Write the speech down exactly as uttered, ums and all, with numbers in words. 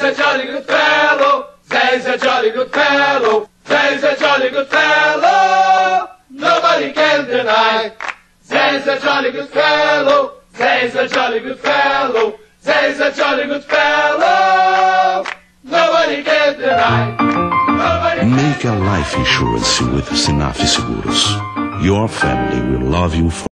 Zé's a jolly good fellow. Zé's a jolly good fellow. Zé's a jolly good fellow. Nobody can deny. Zé's a jolly good fellow. Zé's a jolly good fellow. Zé's a jolly good fellow. Nobody can deny. Nobody Make a life insurance with Sinaf Seguros. Your family will love you for